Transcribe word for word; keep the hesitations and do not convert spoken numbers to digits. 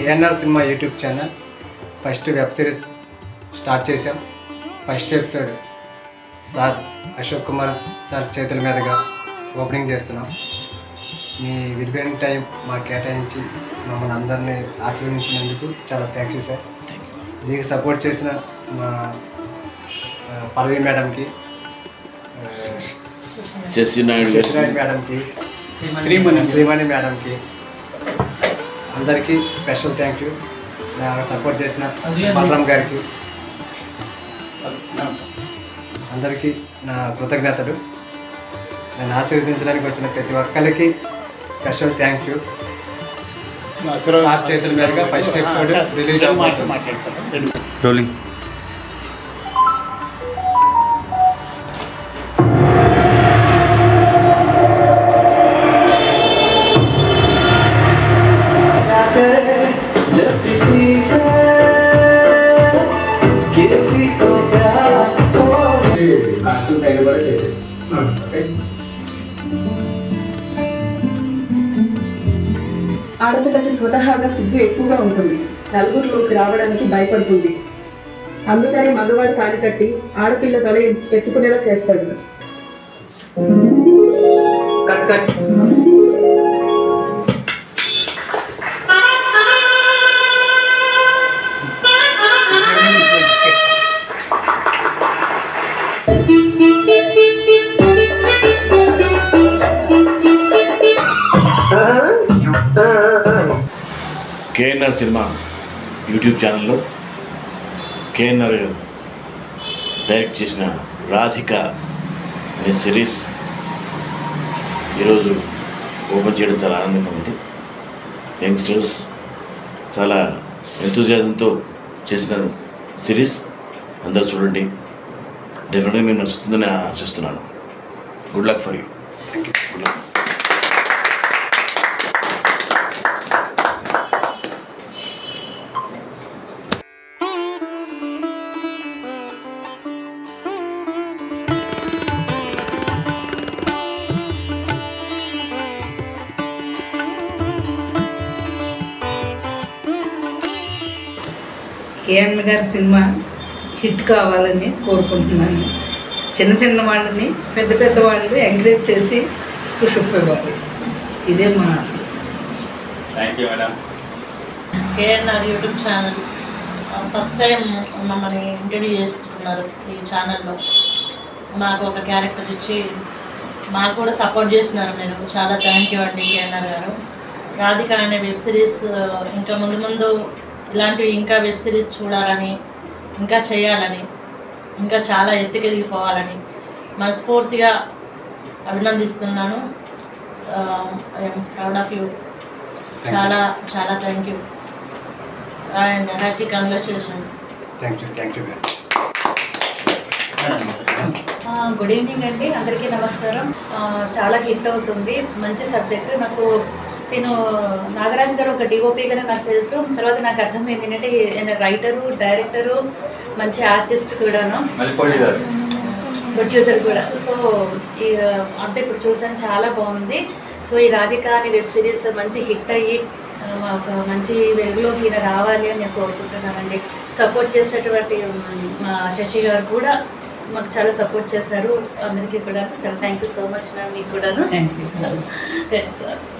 KNR cinema YouTube channel first web series start చేసాం. First episode sir Ashok Kumar sir చేతుల మీదుగా opening చేస్తున్నాం. మీ విలువైన టైం మాకు కేటాయించి మమ్మల్ని అందరినీ ఆశీర్వదించినందుకు చాలా థ్యాంక్ యూ సార్. దీనికి సపోర్ట్ చేసిన మా పల్లవి మేడంకి, శశినాయుడు మేడంకి, శ్రీమణి శ్రీమణి మేడంకి అందరికీ స్పెషల్ థ్యాంక్ యూ. నాకు సపోర్ట్ చేసిన బలరాం గారికి అందరికీ నా కృతజ్ఞతలు. నన్ను ఆశీర్వదించడానికి వచ్చిన ప్రతి ఒక్కరికి స్పెషల్ థ్యాంక్ యూ. సార్ చేతుల మీదుగా ఫస్ట్ ఎపిసోడ్ రిలీజ్ అవుతుంది. ఆడపిల్లకి స్వతహాగా సిగ్గు ఎక్కువగా ఉంటుంది. నలుగురిలోకి రావడానికి భయపడుతుంది. అందుకని మగవాడు కాలు కట్టి ఆడపిల్ల తల ఎత్తుకునేలా చేస్తాడు. కేఎన్ఆర్ సినిమా యూట్యూబ్ ఛానల్లో కేఎన్ఆర్ గారు డైరెక్ట్ చేసిన రాధిక అనే సిరీస్ ఈరోజు ఓపెన్ చేయడం చాలా ఆనందంగా ఉంది. యంగ్స్టర్స్ చాలా ఎంతూజియాజంతో చేసిన సిరీస్ అందరూ చూడండి. డెఫినెట్గా మీకు నచ్చుతుందని ఆశిస్తున్నాను. Good luck for you. Thank you. Good luck. KN గారి సినిమా హిట్ కావాలని కోరుకుంటున్నాను. చిన్న చిన్న వాళ్ళని పెద్ద పెద్ద వాళ్ళు ఎంకరేజ్ చేసి పుషప్ ఇవ్వాలి. ఇదే మా ఆశ. Thank you madam. KNR YouTube channel first time మమ్మల్ని ఇంట్రడ్యూస్ చేసుకున్నారు. ఈ ఛానల్లో మాకు ఒక క్యారెక్టర్ ఇచ్చి మాకు కూడా సపోర్ట్ చేస్తున్నారు. మీరు చాలా థ్యాంక్ యూ అండి కేఎన్ఆర్ గారు. రాధిక అనే వెబ్ సిరీస్ ఇంకా ముందు ముందు ఇలాంటివి ఇంకా వెబ్ సిరీస్ చూడాలని, ఇంకా చేయాలని, ఇంకా చాలా ఎత్తుకెదిగిపోవాలని మనస్ఫూర్తిగా అభినందిస్తున్నాను. I'm proud of you. చాలా చాలా thank you and happy congratulation. Thank you thank you good evening అండి, అందరికీ నమస్కారం. చాలా హిట్ అవుతుంది, మంచి సబ్జెక్ట్. నాకు నేను నాగరాజ్ గారు ఒక డిఓపీగానే నాకు తెలుసు. తర్వాత నాకు అర్థమైంది ఏంటంటే ఆయన రైటరు, డైరెక్టరు, మంచి ఆర్టిస్ట్ కూడాను, ప్రొడ్యూసర్ కూడా. సో ఈ అంతా ఇప్పుడు చూసాను, చాలా బాగుంది. సో ఈ రాధిక అనే వెబ్ సిరీస్ మంచి హిట్ అయ్యి ఒక మంచి వెలుగులోకి ఈయన రావాలి అని నేను కోరుకుంటున్నానండి. సపోర్ట్ చేసేటువంటి మా శశి గారు కూడా మాకు చాలా సపోర్ట్ చేశారు. అందరికీ కూడా చాలా thank you so much ma'am. మీకు కూడాను థ్యాంక్ యూ. సార్.